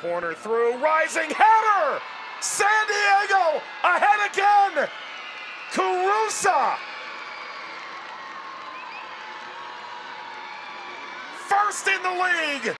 corner through, rising header! San Diego ahead again! Carusa! First in the league!